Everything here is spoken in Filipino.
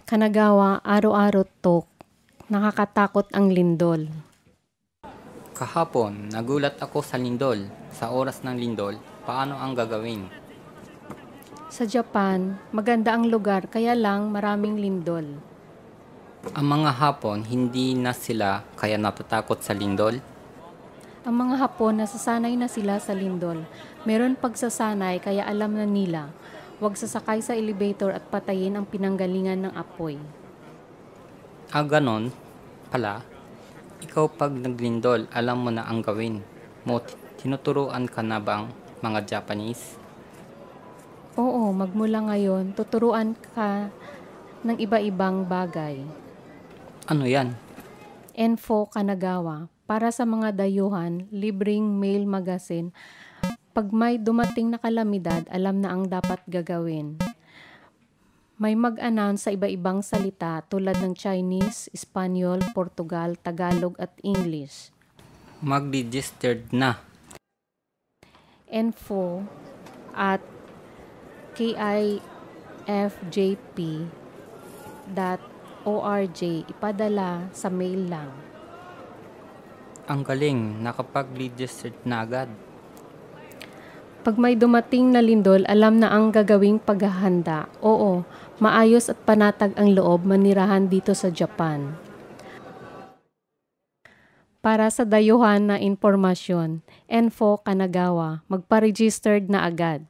Kanagawa, araw-araw tok. Nakakatakot ang lindol. Kahapon, nagulat ako sa lindol. Sa oras ng lindol, paano ang gagawin? Sa Japan, maganda ang lugar kaya lang maraming lindol. Ang mga Hapon, hindi na sila kaya natatakot sa lindol? Ang mga Hapon, nasasanay na sila sa lindol. Meron pagsasanay kaya alam na nila. Huwag sasakay sa elevator at patayin ang pinanggalingan ng apoy. Ganon pala. Ikaw pag naglindol, alam mo na ang gawin mo. Tinuturuan ka na bang mga Japanese? Oo, magmula ngayon, tuturuan ka ng iba-ibang bagay. Ano yan? Enfo Kanagawa, para sa mga dayuhan, libreng mail magazine. Pag may dumating na kalamidad, alam na ang dapat gagawin. May mag-announce sa iba-ibang salita tulad ng Chinese, Espanyol, Portugal, Tagalog at English. Mag-registered na. Info at kifjp.org, ipadala sa mail lang. Ang galing, nakapag-registered na agad. Pag may dumating na lindol, alam na ang gagawing paghahanda. Oo, maayos at panatag ang loob manirahan dito sa Japan. Para sa dayuhan na impormasyon, Enfo Kanagawa, magpa-registered na agad.